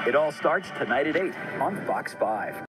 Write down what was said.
It all starts tonight at 8 on Fox 5.